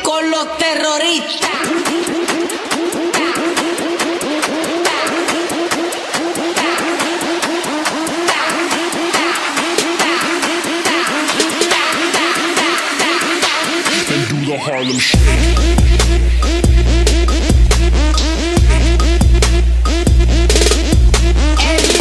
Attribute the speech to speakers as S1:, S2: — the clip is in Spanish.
S1: con los terroristas.
S2: And do the Harlem Shake.
S1: El